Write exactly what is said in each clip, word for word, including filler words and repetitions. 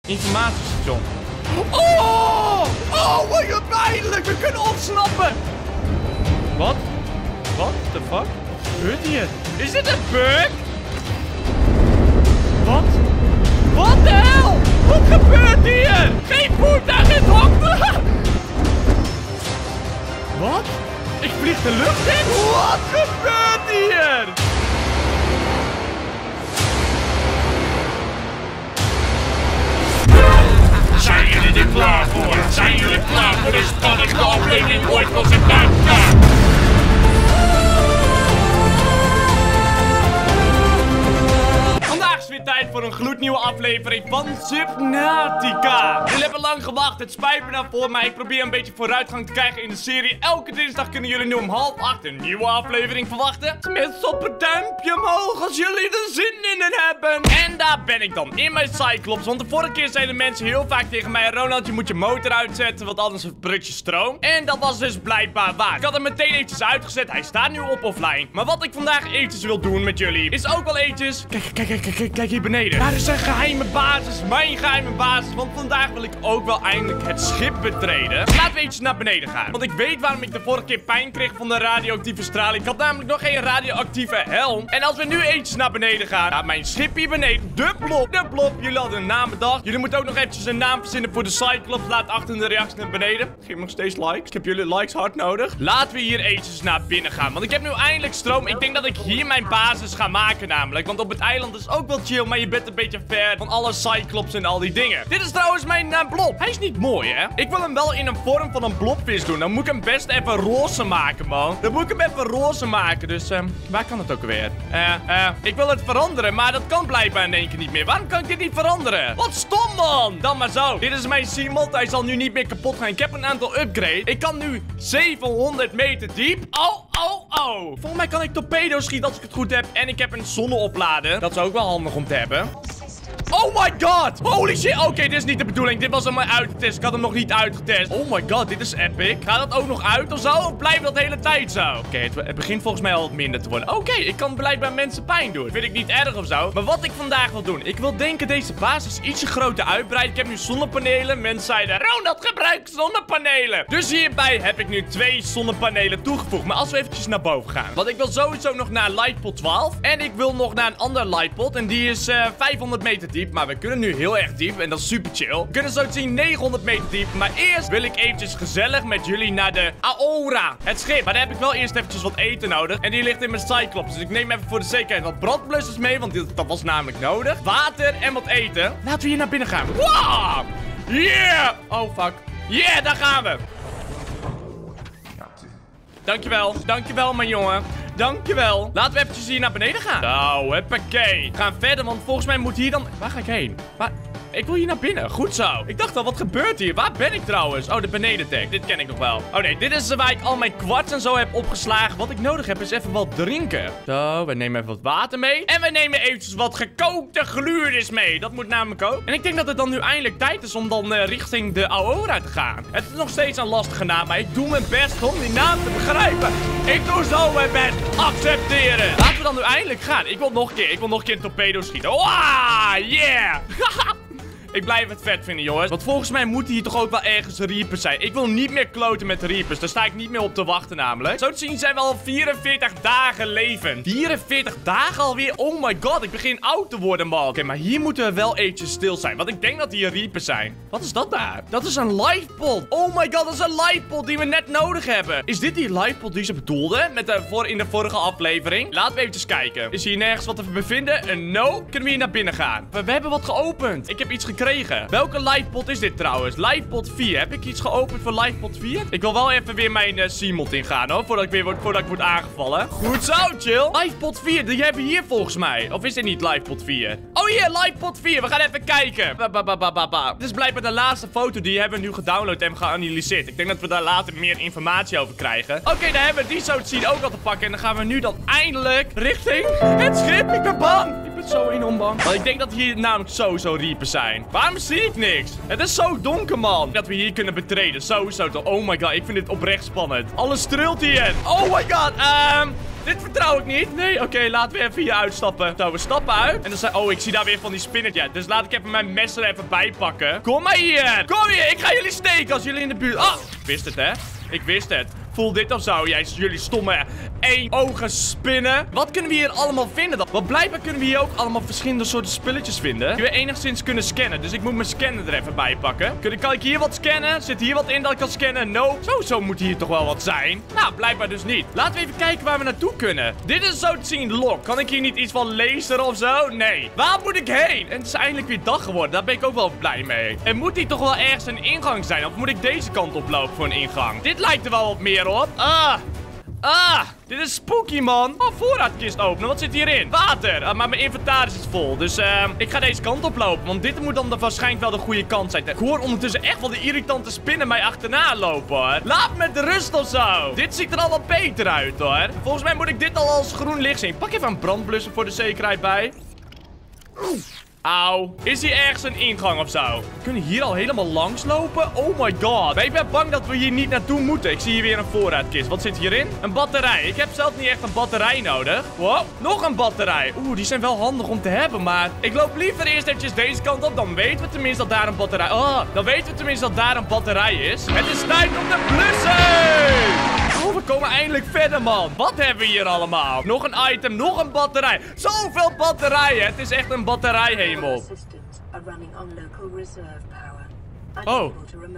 Informatiestation. Oh! Oh, wat je pijnlijk! We kunnen ontsnappen! Wat? What the fuck? Wat gebeurt hier? Is dit een bug? Wat? Wat de hel? Wat gebeurt hier? Geen voertuig in het hok! Wat? Ik vlieg de lucht in? Wat gebeurt hier? Zijn jullie er klaar voor? Zijn jullie klaar voor de spannendste aflevering ooit van zijn podcast? Vandaag is weer tijd voor een gloednieuwe aflevering van Subnautica. Jullie hebben lang gewacht, het spijt me daarvoor, maar ik probeer een beetje vooruitgang te krijgen in de serie. Elke dinsdag kunnen jullie nu om half acht een nieuwe aflevering verwachten. Tenminste op een duimpje omhoog als jullie er zin in hebben. En daar ben ik dan, in mijn Cyclops. Want de vorige keer zeiden mensen heel vaak tegen mij: Ronald, je moet je motor uitzetten, want anders verprut je stroom. En dat was dus blijkbaar waar. Ik had hem meteen eventjes uitgezet, hij staat nu op offline. Maar wat ik vandaag eventjes wil doen met jullie, is ook wel eventjes... Kijk, kijk, kijk, kijk, kijk hier beneden. Daar is een geheime basis, mijn geheime basis. Want vandaag wil ik ook wel eindelijk het schip betreden. Laten we eventjes naar beneden gaan. Want ik weet waarom ik de vorige keer pijn kreeg van de radioactieve straling. Ik had namelijk nog geen radioactieve helm. En als we nu eventjes naar beneden gaan, naar mijn schip hier beneden, de blob, de blob. Jullie hadden een naam bedacht. Jullie moeten ook nog eventjes een naam verzinnen voor de Cyclops. Laat achter in de reactie naar beneden. Geef nog steeds likes. Ik heb jullie likes hard nodig. Laten we hier eventjes naar binnen gaan. Want ik heb nu eindelijk stroom. Ik denk dat ik hier mijn basis ga maken namelijk. Want op het eiland is ook wel chill, maar je bent een beetje ver van alle Cyclops en al die dingen. Dit is trouwens mijn uh, blob. Hij is niet mooi, hè? Ik wil hem wel in een vorm van een blobvis doen. Dan moet ik hem best even roze maken, man. Dan moet ik hem even roze maken. Dus, uh, waar kan het ook weer? Eh, uh, ik wil het veranderen, maar dat kan blijkbaar in één keer niet meer. Waarom kan ik dit niet veranderen? Wat stom, man! Dan maar zo. Dit is mijn Seamod. Hij zal nu niet meer kapot gaan. Ik heb een aantal upgrades. Ik kan nu zevenhonderd meter diep. Oh, oh, oh. Volgens mij kan ik torpedo's schieten als ik het goed heb. En ik heb een zonneoplader. Dat is ook wel handig om te hebben. Oh my god! Holy shit! Oké, okay, dit is niet de bedoeling. Dit was hem maar uitgetest. Ik had hem nog niet uitgetest. Oh my god, dit is epic. Gaat dat ook nog uit of zo? Of blijft dat de hele tijd zo? Oké, okay, het, het begint volgens mij al wat minder te worden. Oké, okay, ik kan blijkbaar mensen pijn doen. Vind ik niet erg of zo. Maar wat ik vandaag wil doen. Ik wil denken deze basis ietsje groter uitbreiden. Ik heb nu zonnepanelen. Mensen zeiden: Ronald, gebruik zonnepanelen. Dus hierbij heb ik nu twee zonnepanelen toegevoegd. Maar als we eventjes naar boven gaan. Want ik wil sowieso nog naar Lightpod twaalf. En ik wil nog naar een ander Lightpod. En die is uh, vijfhonderd meter diep. Maar we kunnen nu heel erg diep. En dat is super chill. We kunnen zo te zien negenhonderd meter diep. Maar eerst wil ik eventjes gezellig met jullie naar de Aora. Het schip. Maar daar heb ik wel eerst eventjes wat eten nodig. En die ligt in mijn Cyclops. Dus ik neem even voor de zekerheid wat brandblussers mee. Want dit, dat was namelijk nodig. Water en wat eten. Laten we hier naar binnen gaan. Wow! Yeah! Oh, fuck. Yeah, daar gaan we. Dankjewel. Dankjewel, mijn jongen. Dankjewel. Laten we eventjes hier naar beneden gaan. Nou, huppakee. We gaan verder, want volgens mij moet hier dan... Waar ga ik heen? Waar... Ik wil hier naar binnen. Goed zo. Ik dacht al, wat gebeurt hier? Waar ben ik trouwens? Oh, de benedendek. Dit ken ik nog wel. Oh nee, dit is waar ik al mijn kwarts en zo heb opgeslagen. Wat ik nodig heb is even wat drinken. Zo, we nemen even wat water mee. En we nemen eventjes wat gekookte gluurders mee. Dat moet namelijk ook. En ik denk dat het dan nu eindelijk tijd is om dan uh, richting de Aora te gaan. Het is nog steeds een lastige naam, maar ik doe mijn best om die naam te begrijpen. Ik doe zo mijn best. Accepteren. Laten we dan nu eindelijk gaan. Ik wil nog een keer. Ik wil nog een keer een torpedo schieten. Wow, yeah. Ik blijf het vet vinden, jongens. Want volgens mij moeten hier toch ook wel ergens reapers zijn. Ik wil niet meer kloten met reapers. Daar sta ik niet meer op te wachten namelijk. Zo te zien zijn we al vierenveertig dagen leven. vierenveertig dagen alweer? Oh my god, ik begin oud te worden, man. Oké, okay, maar hier moeten we wel eventjes stil zijn. Want ik denk dat hier reapers zijn. Wat is dat daar? Dat is een lifepod. Oh my god, dat is een lifepod die we net nodig hebben. Is dit die lifepod die ze bedoelden? Met de, voor, in de vorige aflevering? Laten we eventjes kijken. Is hier nergens wat te bevinden? Een no? Kunnen we hier naar binnen gaan? We, we hebben wat geopend. Ik heb iets gekregen. Welke Lightpod is dit trouwens? Lightpod vier. Heb ik iets geopend voor Lightpod vier? Ik wil wel even weer mijn uh, Seamod ingaan, hoor. Voordat ik weer word, voordat ik word aangevallen. Goed zo, chill. Lightpod vier. Die hebben we hier volgens mij. Of is dit niet Lightpod vier? Oh, hier. Lightpod vier. We gaan even kijken. Ba, ba, ba, ba, ba, ba. Dit is blijkbaar de laatste foto. Die hebben we nu gedownload en geanalyseerd. Ik denk dat we daar later meer informatie over krijgen. Oké, okay, dan hebben we die zo te zien ook al te pakken. En dan gaan we nu dan eindelijk richting het schip. Ik ben bang. Ik ben zo enorm bang. Want ik denk dat hier namelijk sowieso reapers zijn. Waarom zie ik niks? Het is zo donker, man. Dat we hier kunnen betreden. Sowieso toch. Oh my god, ik vind dit oprecht spannend. Alles trilt hier. Oh my god. Um, Dit vertrouw ik niet. Nee, oké, okay, laten we even hier uitstappen. Zo, we stappen uit. En dan zei, oh, ik zie daar weer van die spinnetje. Ja, dus laat ik even mijn mes er even bij pakken. Kom maar hier. Kom hier, ik ga jullie steken als jullie in de buurt... Ah, ik wist het, hè. Ik wist het. Voel dit of zo, jij, jullie stomme één-ogen spinnen. Wat kunnen we hier allemaal vinden dan? Want blijkbaar kunnen we hier ook allemaal verschillende soorten spulletjes vinden. Die we enigszins kunnen scannen. Dus ik moet mijn scanner er even bij pakken. Kun, kan ik hier wat scannen? Zit hier wat in dat ik kan scannen? No. Zo, zo moet hier toch wel wat zijn. Nou, blijkbaar dus niet. Laten we even kijken waar we naartoe kunnen. Dit is zo te zien lok. Kan ik hier niet iets van lezen of zo? Nee. Waar moet ik heen? En het is eindelijk weer dag geworden. Daar ben ik ook wel blij mee. Er moet hier toch wel ergens een ingang zijn. Of moet ik deze kant oplopen voor een ingang? Dit lijkt er wel wat meer op. Ah. Ah, dit is spooky, man. Oh, voorraadkist openen. Wat zit hierin? Water. Ah, maar mijn inventaris is vol. Dus uh, ik ga deze kant oplopen. Want dit moet dan de, waarschijnlijk wel de goede kant zijn. Ik hoor ondertussen echt wel de irritante spinnen mij achterna lopen, hoor. Laat me met rust of zo. Dit ziet er al wat beter uit, hoor. Volgens mij moet ik dit al als groen licht zien. Pak even een brandblusser voor de zekerheid bij. Auw. Is hier ergens een ingang of zo? We kunnen hier al helemaal langs lopen? Oh my god. Maar ik ben bang dat we hier niet naartoe moeten. Ik zie hier weer een voorraadkist. Wat zit hierin? Een batterij. Ik heb zelf niet echt een batterij nodig. Wow. Nog een batterij. Oeh, die zijn wel handig om te hebben. Maar ik loop liever eerst eventjes deze kant op. Dan weten we tenminste dat daar een batterij... Oh, dan weten we tenminste dat daar een batterij is. Het is tijd om te blussen. Oh, we komen eindelijk verder, man. Wat hebben we hier allemaal? Nog een item, nog een batterij. Zoveel batterijen. Het is echt een batterijhemel. Oh.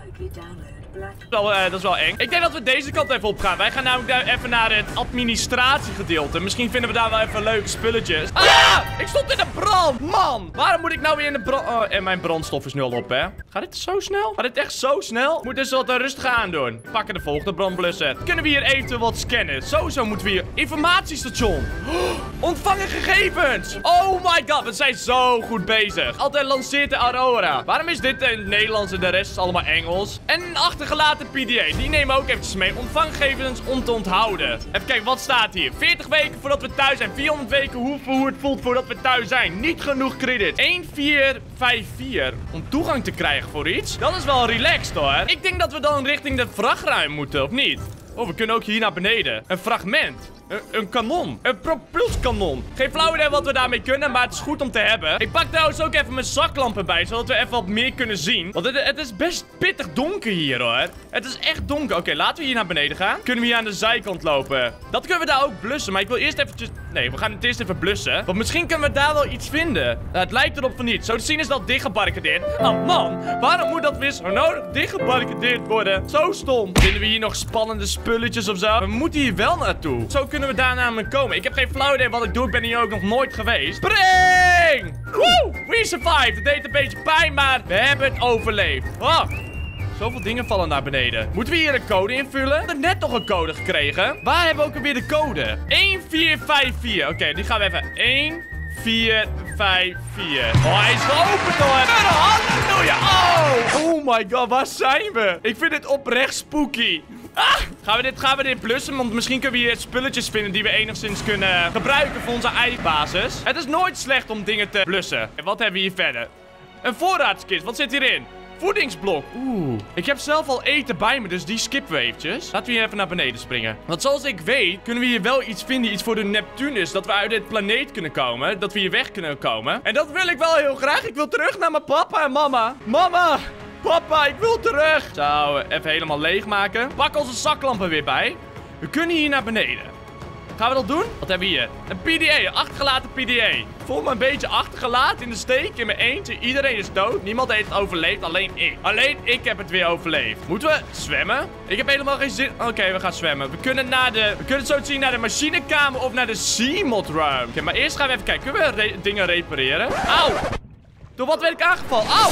Wel, uh, dat is wel eng. Ik denk dat we deze kant even op gaan. Wij gaan namelijk daar even naar het administratiegedeelte. Misschien vinden we daar wel even leuke spulletjes. Ah! Ik stond in de brand! Man! Waarom moet ik nou weer in de brand... Oh, en mijn brandstof is nu al op, hè? Gaat dit zo snel? Gaat dit echt zo snel? Ik moet dus wat rustig aan doen. We pakken de volgende brandblusser. Kunnen we hier eventueel wat scannen? Sowieso moeten we hier... Informatiestation. Oh, ontvangen gegevens. Oh my god, we zijn zo goed bezig. Altijd lanceert de Aurora. Waarom is dit in het Nederlands en de rest is allemaal Engels? En een achtergelaten P D A. Die nemen we ook eventjes mee. Ontvanggegevens om te onthouden. Even kijken, wat staat hier? veertig weken voordat we thuis zijn. vierhonderd weken hoe, hoe het voelt voordat we thuis zijn. Niet genoeg credit. een vier vijf vier. Om toegang te krijgen voor iets. Dat is wel relaxed, hoor. Ik denk dat we dan richting de vrachtruim moeten, of niet? Oh, we kunnen ook hier naar beneden. Een fragment. Een, een kanon. Een propulskanon. Geen flauw idee wat we daarmee kunnen, maar het is goed om te hebben. Ik pak trouwens ook even mijn zaklampen bij, zodat we even wat meer kunnen zien. Want het, het is best pittig donker hier, hoor. Het is echt donker. Oké, okay, laten we hier naar beneden gaan. Kunnen we hier aan de zijkant lopen? Dat kunnen we daar ook blussen, maar ik wil eerst eventjes... Nee, we gaan het eerst even blussen. Want misschien kunnen we daar wel iets vinden. Nou, het lijkt erop van niet. Zo te zien is dat dicht gebarricadeerd. Oh man, waarom moet dat weer zo nodig dicht gebarricadeerd worden? Zo stom. Vinden we hier nog spannende spulletjes of zo? We moeten hier wel naartoe. Zo kunnen we daar namelijk komen. Ik heb geen flauw idee wat ik doe. Ik ben hier ook nog nooit geweest. Spring! Woe! We survived. Het deed een beetje pijn, maar we hebben het overleefd. Oh. Zoveel dingen vallen naar beneden. Moeten we hier een code invullen? We hebben net nog een code gekregen. Waar hebben we ook alweer de code? een vier vijf vier. Oké, okay, die gaan we even. een vier vijf vier. Oh, hij is geopend, hoor. Halleluja. Oh. Oh my god, waar zijn we? Ik vind het oprecht spooky. Ah, gaan we dit, gaan we dit blussen? Want misschien kunnen we hier spulletjes vinden die we enigszins kunnen gebruiken voor onze eigen basis. Het is nooit slecht om dingen te blussen. En wat hebben we hier verder? Een voorraadskist. Wat zit hierin? Voedingsblok. Oeh. Ik heb zelf al eten bij me, dus die skippen we eventjes. Laten we hier even naar beneden springen. Want zoals ik weet, kunnen we hier wel iets vinden. Iets voor de Neptunus. Dat we uit dit planeet kunnen komen. Dat we hier weg kunnen komen. En dat wil ik wel heel graag. Ik wil terug naar mijn papa en mama. Mama! Papa, ik wil terug. Zo, even helemaal leegmaken. Pak onze zaklampen weer bij. We kunnen hier naar beneden. Gaan we dat doen? Wat hebben we hier? Een P D A, een achtergelaten P D A. Ik voel me een beetje achtergelaten in de steek, in mijn eentje. Iedereen is dood. Niemand heeft het overleefd, alleen ik. Alleen ik heb het weer overleefd. Moeten we zwemmen? Ik heb helemaal geen zin... Oké, okay, we gaan zwemmen. We kunnen naar de... We kunnen het zo zien naar de machinekamer of naar de Seamod Room. Oké, okay, maar eerst gaan we even kijken. Kunnen we re dingen repareren? Auw! Door wat werd ik aangevallen? Auw!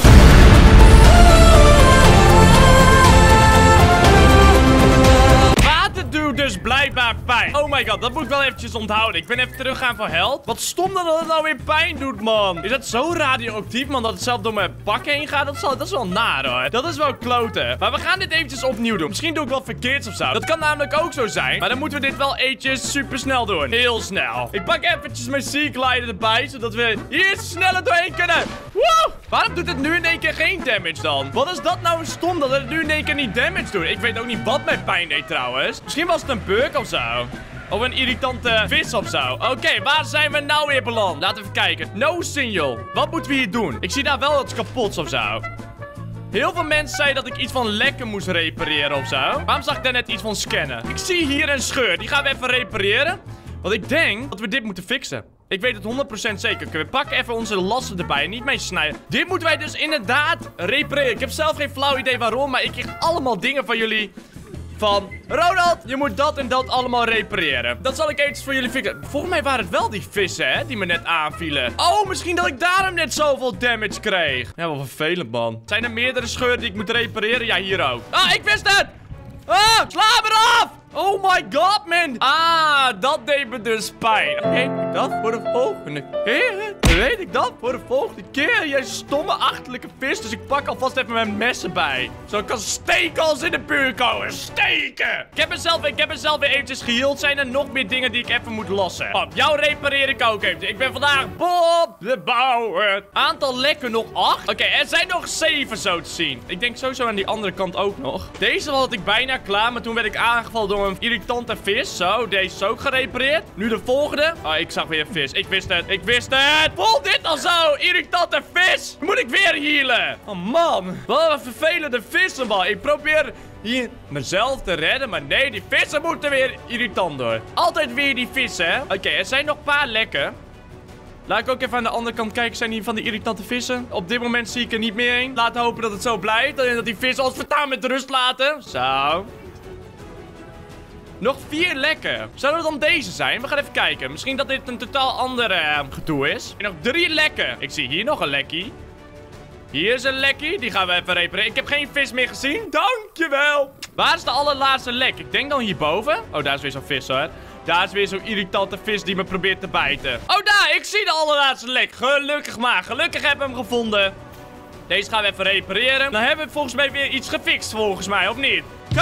Water doet dus blijkbaar pijn. Oh my god, dat moet ik wel eventjes onthouden. Ik ben even teruggaan voor health. Wat stom dat het nou weer pijn doet, man. Is dat zo radioactief, man, dat het zelf door mijn bak heen gaat? Dat is, wel, dat is wel naar, hoor. Dat is wel kloten. Maar we gaan dit eventjes opnieuw doen. Misschien doe ik wel verkeerds of zo. Dat kan namelijk ook zo zijn. Maar dan moeten we dit wel eventjes super snel doen. Heel snel. Ik pak eventjes mijn Sea Glider erbij, zodat we hier sneller doorheen kunnen. Woe! Waarom doet het nu in één keer geen damage dan? Wat is dat nou stom dat het nu in één keer niet damage doet? Ik weet ook niet wat mij pijn deed trouwens. Misschien was het een bug of zo. Of een irritante vis of zo. Oké, okay, waar zijn we nou weer beland? Laten we even kijken. No signal. Wat moeten we hier doen? Ik zie daar wel iets kapots of zo. Heel veel mensen zeiden dat ik iets van lekken moest repareren of zo. Waarom zag ik daar net iets van scannen? Ik zie hier een scheur. Die gaan we even repareren. Want ik denk dat we dit moeten fixen. Ik weet het honderd procent zeker. We pakken even onze lassen erbij. Niet mee snijden. Dit moeten wij dus inderdaad repareren. Ik heb zelf geen flauw idee waarom. Maar ik kreeg allemaal dingen van jullie. Van, Ronald, je moet dat en dat allemaal repareren. Dat zal ik eventjes voor jullie fixen. Volgens mij waren het wel die vissen, hè, die me net aanvielen. Oh, misschien dat ik daarom net zoveel damage kreeg. Ja, wat vervelend, man. Zijn er meerdere scheuren die ik moet repareren? Ja, hier ook. Ah, ik wist het! Ah, sla me eraf! Oh my god, man. Ah, dat deed me dus pijn. Weet ik dat voor de volgende keer? Weet ik dat voor de volgende keer? Jij stomme achterlijke vis. Dus ik pak alvast even mijn messen bij. Zo ik kan steken als in de buurt komen. Steken! Ik heb mezelf, ik heb mezelf weer eventjes geheeld. Zijn er nog meer dingen die ik even moet lossen? Op jou repareer ik ook even. Ik ben vandaag Bob de Bouwer. Aantal lekken nog acht. Oké, okay, er zijn nog zeven zo te zien. Ik denk sowieso aan die andere kant ook nog. Deze had ik bijna klaar. Maar toen werd ik aangevallen door een irritante vis. Zo, deze is ook gerepareerd. Nu de volgende. Oh, ik zag weer een vis. Ik wist het. Ik wist het. Vol dit al zo. Irritante vis. Moet ik weer healen. Oh, man. Wat een vervelende vissen, man. Ik probeer hier mezelf te redden. Maar nee, die vissen moeten weer irritant door. Altijd weer die vissen, hè. Oké, okay, er zijn nog een paar lekken. Laat ik ook even aan de andere kant kijken. Zijn hier van die irritante vissen? Op dit moment zie ik er niet meer een. Laten hopen dat het zo blijft. En dat die vissen ons vertaan met rust laten. Zo. Nog vier lekken. Zouden het dan deze zijn? We gaan even kijken. Misschien dat dit een totaal ander uh, gedoe is. En nog drie lekken. Ik zie hier nog een lekkie. Hier is een lekkie. Die gaan we even repareren. Ik heb geen vis meer gezien. Dankjewel. Waar is de allerlaatste lek? Ik denk dan hierboven. Oh, daar is weer zo'n vis hoor. Daar is weer zo'n irritante vis die me probeert te bijten. Oh, daar. Ik zie de allerlaatste lek. Gelukkig maar. Gelukkig heb ik hem gevonden. Deze gaan we even repareren. Dan hebben we volgens mij weer iets gefixt volgens mij, of niet?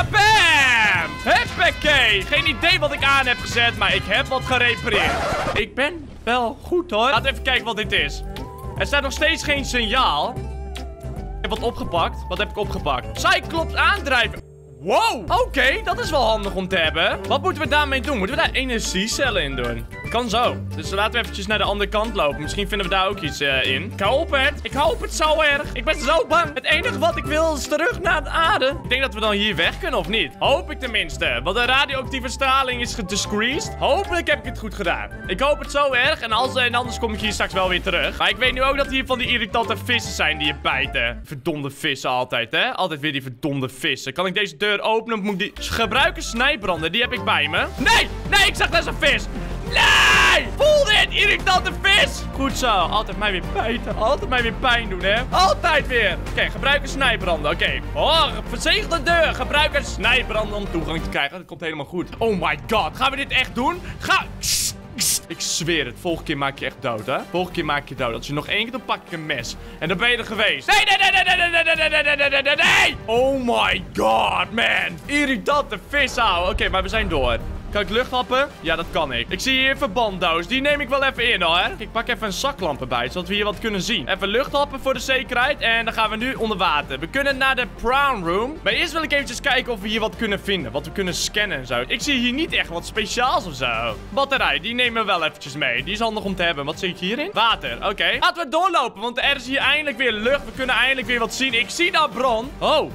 Kabam! Huppakee! Geen idee wat ik aan heb gezet, maar ik heb wat gerepareerd. Ik ben wel goed hoor. Laten we even kijken wat dit is. Er staat nog steeds geen signaal. Ik heb wat opgepakt. Wat heb ik opgepakt? Cyclops aandrijven. Wow! Oké, okay, dat is wel handig om te hebben. Wat moeten we daarmee doen? Moeten we daar energiecellen in doen? Kan zo. Dus laten we eventjes naar de andere kant lopen. Misschien vinden we daar ook iets uh, in. Ik hoop het. Ik hoop het zo erg. Ik ben zo bang. Het enige wat ik wil is terug naar de aarde. Ik denk dat we dan hier weg kunnen, of niet? Hoop ik tenminste. Want de radioactieve straling is gediscreased. Hopelijk heb ik het goed gedaan. Ik hoop het zo erg. En, als, en anders kom ik hier straks wel weer terug. Maar ik weet nu ook dat hier van die irritante vissen zijn die je bijten. Verdomde vissen altijd, hè? Altijd weer die verdomde vissen. Kan ik deze deur openen of moet ik die... Gebruiken snijbranden. Die heb ik bij me. Nee! Nee, ik zag daar zo'n vis. Nee! Voel dit, irritante vis! Goed zo, altijd mij weer bijten. Altijd mij weer pijn doen, hè? Altijd weer! Oké, okay, gebruik een snijbranden. Oké. Okay. Oh, verzegelde deur. Gebruik een snijbranden om toegang te krijgen. Dat komt helemaal goed. Oh my god, gaan we dit echt doen? Ga... Ik zweer het, volgende keer maak je echt dood, hè? Volgende keer maak je dood. Als je nog één keer, dan pak ik een mes. En dan ben je er geweest. Nee, nee, nee, nee, nee, nee, nee, nee, nee, nee, nee, nee, nee! Oh my god, man! Irritante vis houden. Oké, okay, maar we zijn door. Kan ik lucht happen? Ja, dat kan ik. Ik zie hier een verbanddoos. Die neem ik wel even in, hoor. Ik pak even een zaklamp erbij, zodat we hier wat kunnen zien. Even lucht happen voor de zekerheid. En dan gaan we nu onder water. We kunnen naar de Prawn Room. Maar eerst wil ik eventjes kijken of we hier wat kunnen vinden. Wat we kunnen scannen en zo. Ik zie hier niet echt wat speciaals of zo. Batterij, die nemen we wel eventjes mee. Die is handig om te hebben. Wat zie ik hierin? Water, oké. Okay. Laten we doorlopen, want er is hier eindelijk weer lucht. We kunnen eindelijk weer wat zien. Ik zie daar bron. Oh.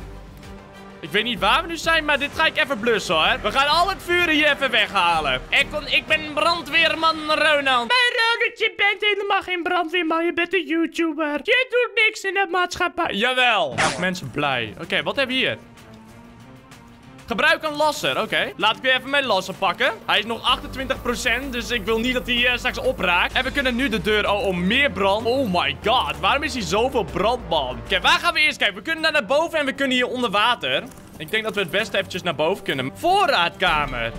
Ik weet niet waar we nu zijn, maar dit ga ik even blussen, hoor. We gaan al het vuur hier even weghalen. Ik, kon, ik ben brandweerman Ronald. Maar Ronald, je bent helemaal geen brandweerman. Je bent een YouTuber. Je doet niks in de maatschappij. Jawel. Maak mensen blij. Oké, okay, wat hebben we hier? Gebruik een lasser. Oké. Okay. Laat ik weer even mijn lasser pakken. Hij is nog achtentwintig procent. Dus ik wil niet dat hij uh, straks opraakt. En we kunnen nu de deur oh, om meer brand. Oh my god. Waarom is hier zoveel brand, man? Oké, okay, waar gaan we eerst kijken? We kunnen daar naar boven en we kunnen hier onder water. Ik denk dat we het best eventjes naar boven kunnen. Voorraadkamer.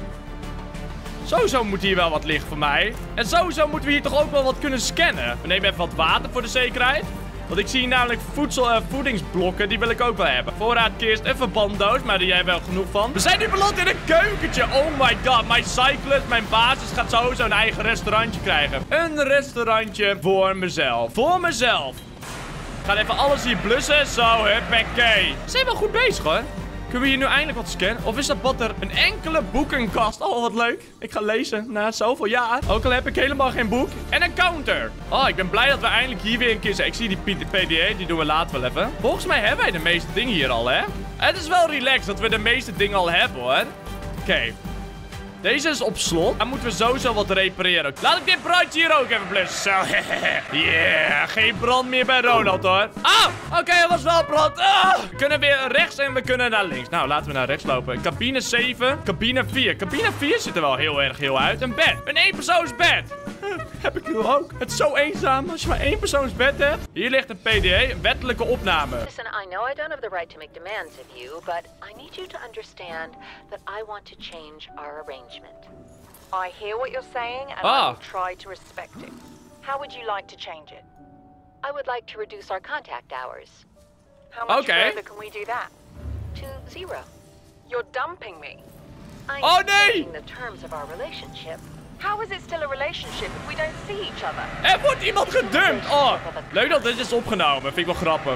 Sowieso moet hier wel wat licht voor mij. En sowieso moeten we hier toch ook wel wat kunnen scannen. We nemen even wat water voor de zekerheid. Want ik zie hier namelijk voedsel, uh, voedingsblokken. Die wil ik ook wel hebben. Voorraadkist, een verbanddoos. Maar die hebben we wel genoeg van. We zijn nu beland in een keukentje. Oh my god. Mijn Cyclus, mijn basis, gaat sowieso een eigen restaurantje krijgen. Een restaurantje voor mezelf. Voor mezelf. Ga even alles hier blussen. Zo, huppakee. Ze zijn wel goed bezig, hoor. Kunnen we hier nu eindelijk wat scannen? Of is dat wat er een enkele boekenkast? Oh, wat leuk. Ik ga lezen na zoveel jaar. Ook al heb ik helemaal geen boek. En een counter. Oh, ik ben blij dat we eindelijk hier weer een keer zijn. Ik zie die P D A, die doen we later wel even. Volgens mij hebben wij de meeste dingen hier al, hè? Het is wel relaxed dat we de meeste dingen al hebben, hoor. Oké. Okay. Deze is op slot. Dan moeten we sowieso wat repareren. Laat ik dit brandje hier ook even blussen. Zo, yeah. Geen brand meer bij Ronald, hoor. Ah, oké, okay, dat was wel brand. Ah. We kunnen weer rechts en we kunnen naar links. Nou, laten we naar rechts lopen. Cabine zeven, cabine vier. Cabine vier ziet er wel heel erg heel uit. Een bed. Een eenpersoonsbed. Heb ik nu ook. Het is zo eenzaam als je maar één persoonsbed hebt. Hier ligt een P D A, een wettelijke opname. Listen, I know I don't have the right to make demands of you, but I need you to understand that I want to change our arrangement. I hear what you're saying and Ah. I will try to respect it. How would you like to change it? I would like to reduce our contact hours How much Okay. further can we do that? to zero. You're dumping me. I'm Oh, nee! changing the terms of our relationship. How is it still a relationship if we don't see each other? Er wordt iemand gedumpt. Oh, leuk dat dit is opgenomen. Vind ik wel grappig.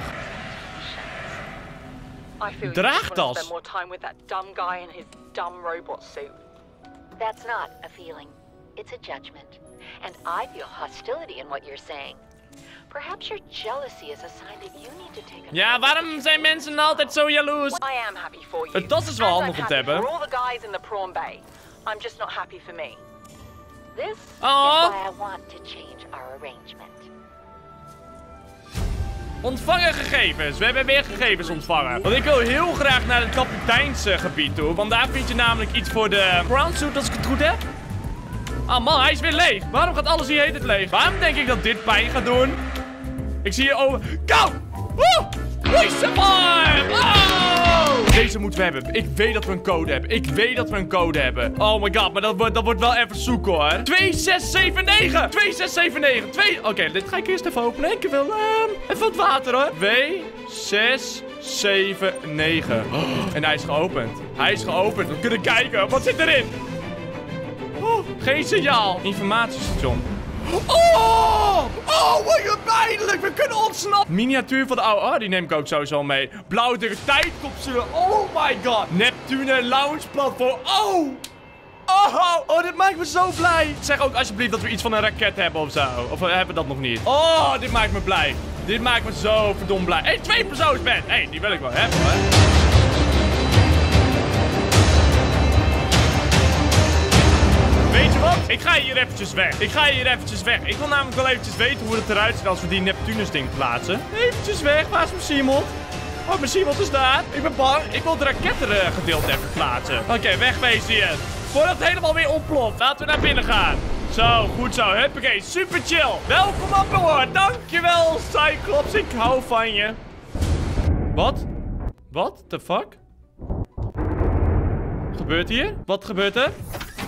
I feel you Draagtas. just want to spend more time with that dumb guy in his dumb robot suit. That's not a feeling. It's a judgment. And I feel hostility in what you're saying. Perhaps your jealousy is a sign that you need to take a Ja, waarom zijn mensen altijd zo jaloers? I am happy for you. Het tas is wel And handig I'm om te happy hebben. for all the guys in the prawn bay. I'm just not happy for me. This Aw. is why I want to change our arrangement. Ontvangen gegevens. We hebben weer gegevens ontvangen. Want ik wil heel graag naar het kapiteinsgebied toe. Want daar vind je namelijk iets voor de brown suit, als ik het goed heb. Ah man, hij is weer leeg. Waarom gaat alles hier heet het leeg? Waarom denk ik dat dit pijn gaat doen? Ik zie hier over... Go! Woe! We survive! Oh! Deze moeten we hebben. Ik weet dat we een code hebben. Ik weet dat we een code hebben. Oh my god, maar dat, wordt, dat wordt wel even zoeken, hoor. twee zes zeven negen! twee zes zeven negen! twee... Oké, okay, dit ga ik eerst even openen. Ik wil um, even wat water, hoor. twee zes zeven negen. Oh, en hij is geopend. Hij is geopend. We kunnen kijken. Wat zit erin? Oh, geen signaal. Informatiestation. Oh! Oh, wat pijnlijk! We kunnen ontsnappen! Miniatuur van de oude... Oh, die neem ik ook sowieso mee. Blauwe tijdkapsule. Oh my god. Neptune launch platform. Oh! Oh, oh, dit maakt me zo blij. Zeg ook alsjeblieft dat we iets van een raket hebben of zo. Of we hebben dat nog niet. Oh, dit maakt me blij. Dit maakt me zo verdomd blij. Hé, hey, twee persoonsbed. Hé, hey, die wil ik wel hebben, hoor. Weet je wat? Ik ga hier eventjes weg. Ik ga hier eventjes weg. Ik wil namelijk wel eventjes weten hoe het eruit ziet als we die Neptunus ding plaatsen. Eventjes weg. Waar is mijn Simon? Oh, mijn Simon is daar. Ik ben bang. Ik wil het rakettengedeelte even plaatsen. Oké, okay, wegwezen hier. Voordat het helemaal weer ontploft. Laten we naar binnen gaan. Zo, goed zo. Huppakee, super chill. Welkom aan boord. Dankjewel, Cyclops. Ik hou van je. Wat? What the fuck? Gebeurt hier? Wat gebeurt er?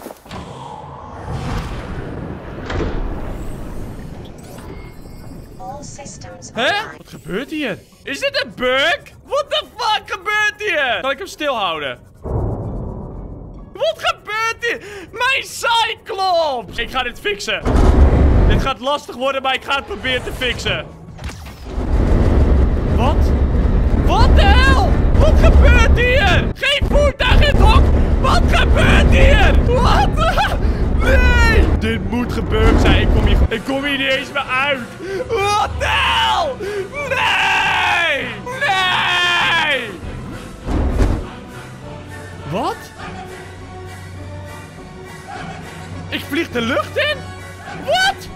Hè? Wat gebeurt hier? Is dit een bug? What the fuck gebeurt hier? Kan ik hem stilhouden? Wat gebeurt hier? Mijn Cyclops! Ik ga dit fixen. Dit gaat lastig worden, maar ik ga het proberen te fixen. Wat? Wat de hel? Wat gebeurt hier? Geen voertuig in het hok! Wat gebeurt hier? Wat? Nee! Dit moet gebeurd zijn. Ik kom hier, ik kom hier niet eens meer uit. Wat de hel? Nee! Nee! Wat? Ik vlieg de lucht in? Wat?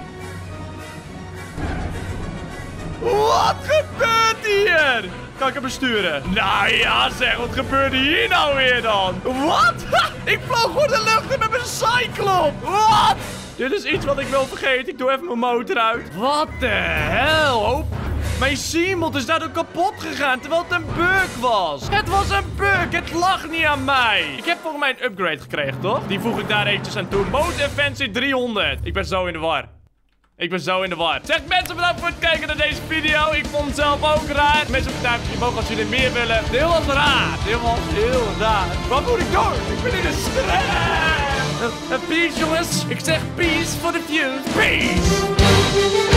Wat gebeurt hier? Kan ik hem besturen? Nou ja zeg, wat gebeurde hier nou weer dan? Wat? Ik vloog gewoon de lucht in met mijn Cyclops. Wat? Dit is iets wat ik wil vergeten. Ik doe even mijn motor uit. Wat de hel? Hoop. Mijn Seamod is daardoor kapot gegaan, terwijl het een bug was. Het was een bug, het lag niet aan mij. Ik heb volgens mij een upgrade gekregen, toch? Die voeg ik daar eventjes aan toe. Mode Fancy driehonderd. Ik ben zo in de war. Ik ben zo in de war. Zeg mensen bedankt voor het kijken naar deze video. Ik vond het zelf ook raar. Mensen op duimpje omhoog als jullie meer willen. Dit was raar. Dit was heel raar. Wat moet ik doen? Ik ben in de stress. Uh, uh, peace jongens. Ik zeg peace for the views. Peace.